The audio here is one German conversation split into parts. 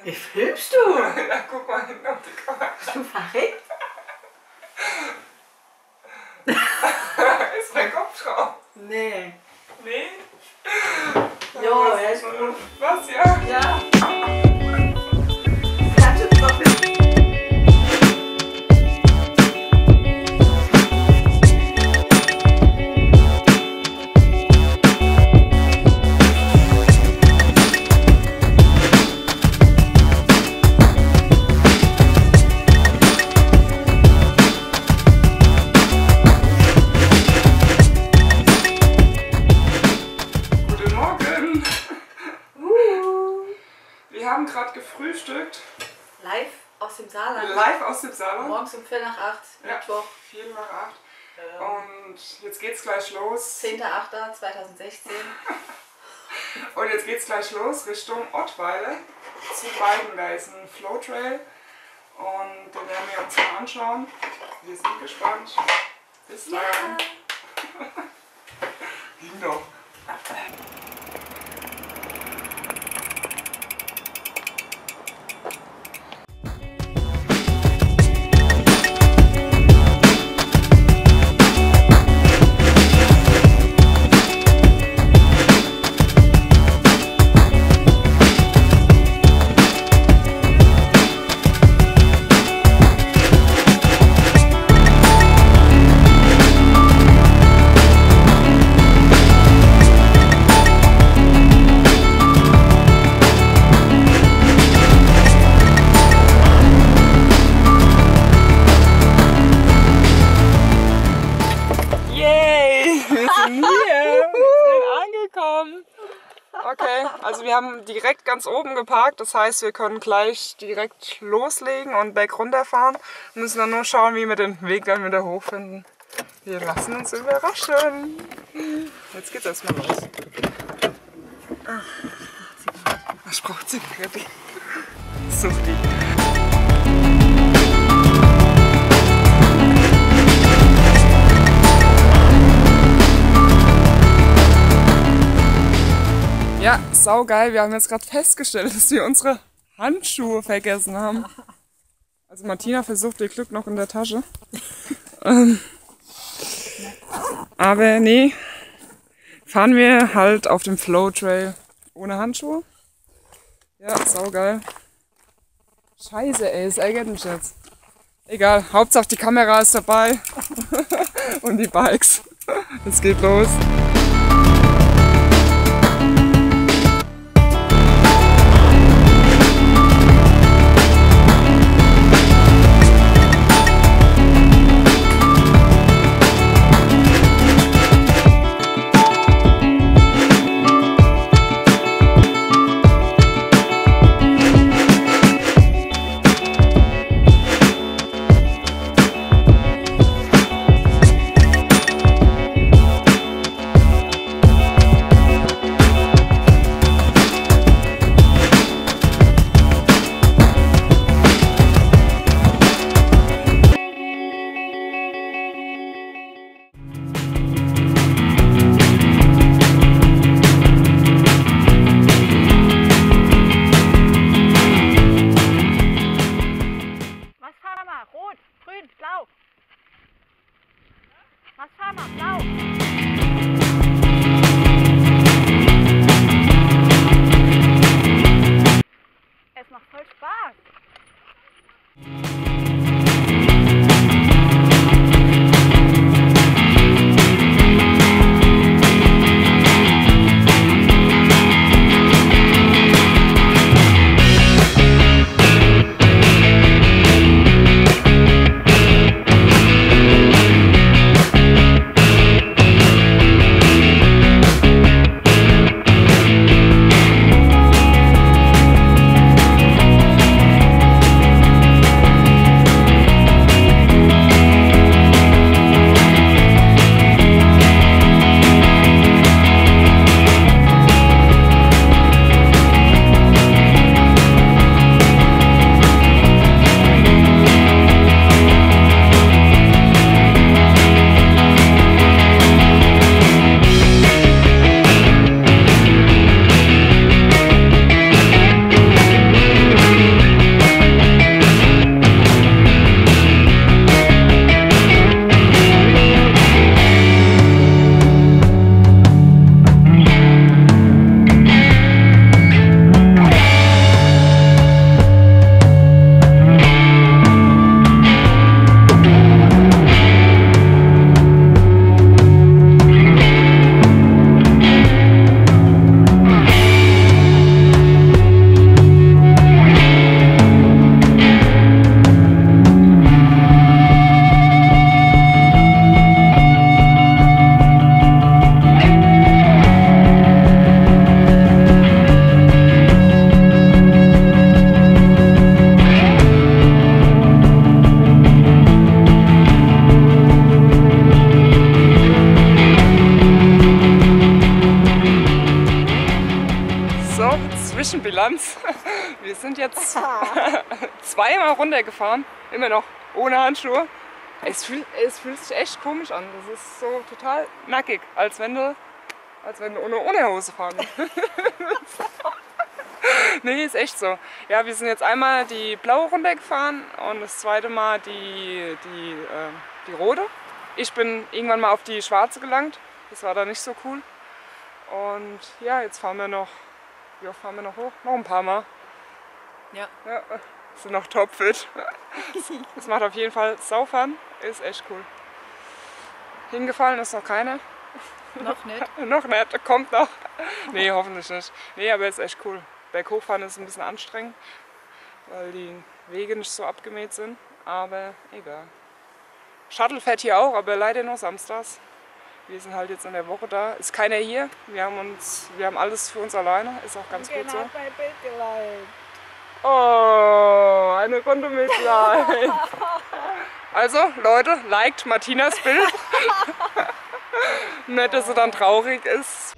Wie filmst du? Ja, guck mal hin auf die Kamera. Bist du verrückt? Ist mein Kopf drauf? Nee. Nee? Jo, er ist gut. Was, ja? Ja. Kannst du doch nicht. Wir haben gerade gefrühstückt. Live aus dem Saarland. Live aus dem Saarland. Morgens um 7:45, Ja, Mittwoch. 7:45. Und jetzt geht's gleich los. 10.08.2016. Und jetzt geht's gleich los Richtung Ottweiler zu Weigen. Da ist ein Flowtrail. Und den werden wir uns mal anschauen. Wir sind gespannt. Bis dann. Ja. Ging doch. Okay, also wir haben direkt ganz oben geparkt, das heißt, wir können gleich direkt loslegen und berg runterfahren. Wir müssen dann nur schauen, wie wir den Weg dann wieder hochfinden. Wir lassen uns überraschen. Jetzt geht's erstmal los. Ich brauche Zigarette. Such die. Ja, saugeil. Wir haben jetzt gerade festgestellt, dass wir unsere Handschuhe vergessen haben. Also Martina versucht ihr Glück noch in der Tasche. Aber nee, fahren wir halt auf dem Flowtrail ohne Handschuhe. Ja, saugeil. Scheiße ey, es ärgert mich jetzt. Egal, Hauptsache die Kamera ist dabei und die Bikes. Es geht los. Zwischenbilanz. Wir sind jetzt zweimal runtergefahren, immer noch ohne Handschuhe. Es fühlt sich echt komisch an. Das ist so total nackig, als wenn du ohne Unterhose fahren würdest. Nee, ist echt so. Ja, wir sind jetzt einmal die blaue runtergefahren und das zweite Mal die rote. Ich bin irgendwann mal auf die schwarze gelangt. Das war dann nicht so cool. Und ja, jetzt fahren wir noch. Wie oft fahren wir noch hoch? Noch ein paar Mal. Ja. Ja, sind noch topfit. Das macht auf jeden Fall Saufan. Ist echt cool. Hingefallen ist noch keiner. Noch nicht. Noch nicht, kommt noch. Nee, hoffentlich nicht. Nee, aber ist echt cool. Berghochfahren ist ein bisschen anstrengend, weil die Wege nicht so abgemäht sind. Aber egal. Shuttle fährt hier auch, aber leider nur samstags. Wir sind halt jetzt in der Woche da. Ist keiner hier. Wir haben alles für uns alleine. Ist auch ganz gut so. Oh, eine Runde Mitleid. Also, Leute, liked Martinas Bild. Nicht, dass sie dann traurig ist.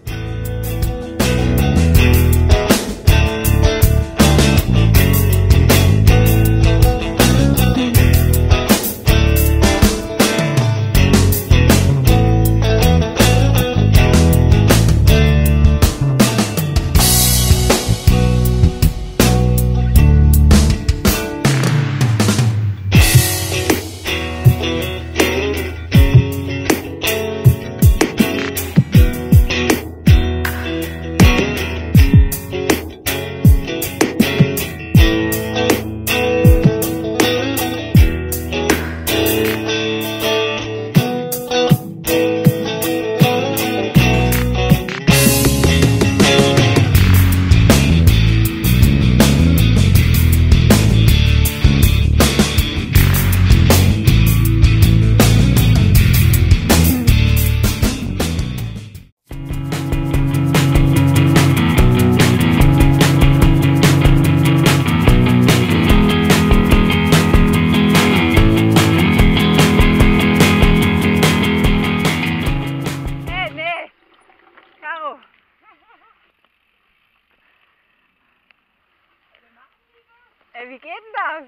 Wie geht denn das?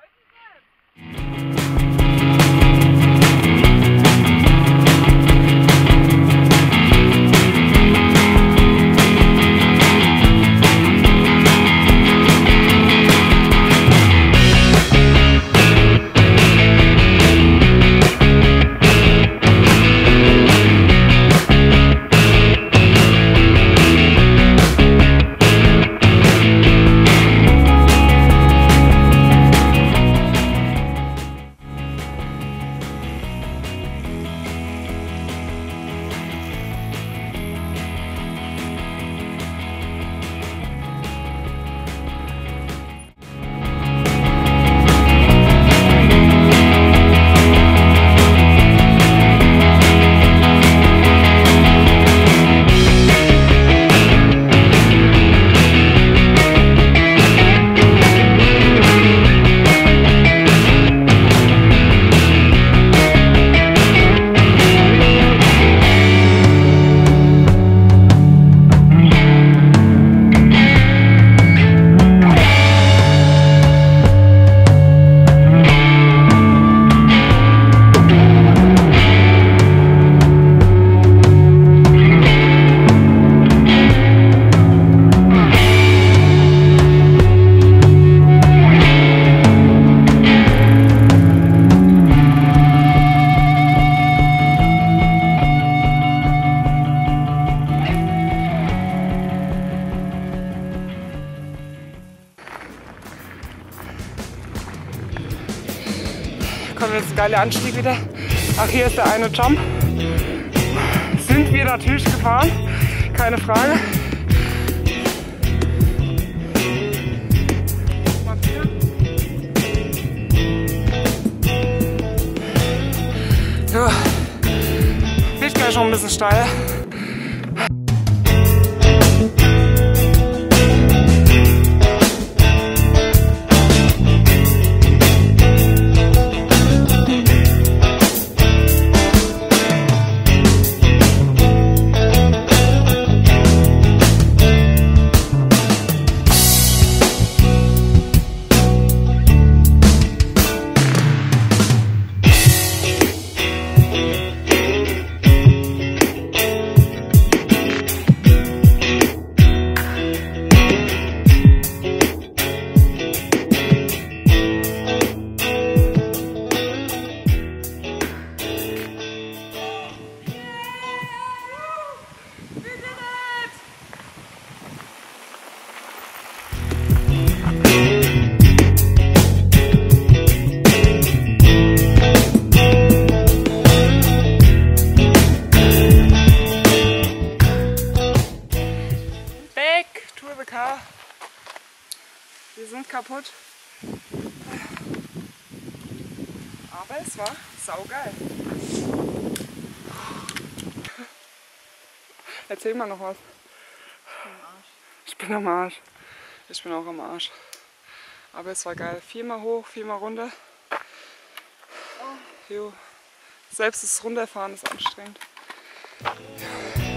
Kommt jetzt ein geiler Anstieg wieder. Ach, hier ist der eine Jump. Sind wir natürlich gefahren, keine Frage. So, wird gleich schon ein bisschen steil. Hand kaputt. Aber es war saugeil. Erzähl mal noch was. Ich bin am Arsch. Ich bin auch am Arsch. Aber es war geil. 4-mal hoch, 4-mal runter. Jo. Selbst das Runterfahren ist anstrengend.